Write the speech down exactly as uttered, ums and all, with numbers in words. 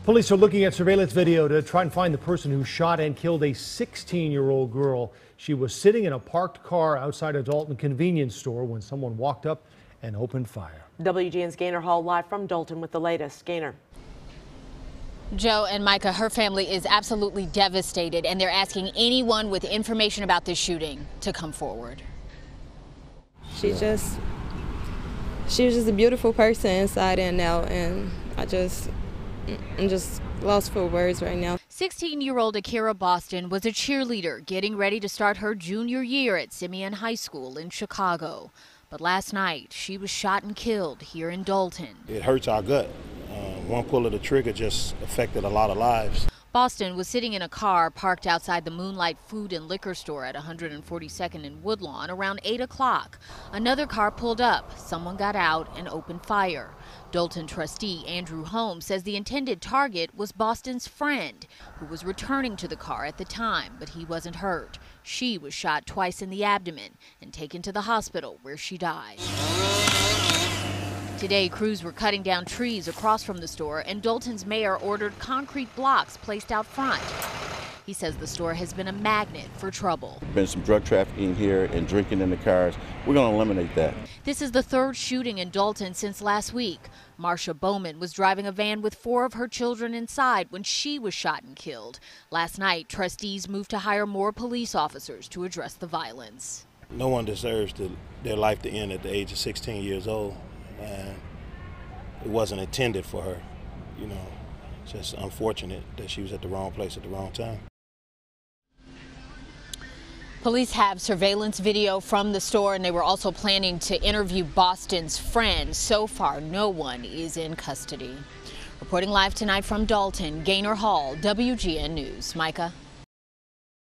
Police are looking at surveillance video to try and find the person who shot and killed a sixteen-year-old girl. She was sitting in a parked car outside a Dolton convenience store when someone walked up and opened fire. W G N's Gaynor Hall live from Dolton with the latest. Gaynor. Joe and Micah, her family is absolutely devastated, and they're asking anyone with information about this shooting to come forward. She just, she was just a beautiful person inside and out, and I just, I'm just lost for words right now. sixteen-year-old Akira Boston was a cheerleader getting ready to start her junior year at Simeon High School in Chicago. But last night, she was shot and killed here in Dolton. It hurts our gut. Uh, one pull of the trigger just affected a lot of lives. Boston was sitting in a car parked outside the Moonlight Food and Liquor Store at one hundred forty-second and Woodlawn around eight o'clock. Another car pulled up. Someone got out and opened fire. Dolton trustee Andrew Holmes says the intended target was Boston's friend, who was returning to the car at the time, but he wasn't hurt. She was shot twice in the abdomen and taken to the hospital, where she died. Today, crews were cutting down trees across from the store, and Dolton's mayor ordered concrete blocks placed out front. He says the store has been a magnet for trouble. Been some drug trafficking here and drinking in the cars. We're going to eliminate that. This is the third shooting in Dolton since last week. Marsha Bowman was driving a van with four of her children inside when she was shot and killed. Last night, trustees moved to hire more police officers to address the violence. No one deserves to, their life to end at the age of sixteen years old. And it wasn't intended for her, you know. It's just unfortunate that she was at the wrong place at the wrong time. Police have surveillance video from the store, and they were also planning to interview Boston's friend. So far, no one is in custody. Reporting live tonight from Dolton, Gaynor Hall, W G N News. Micah.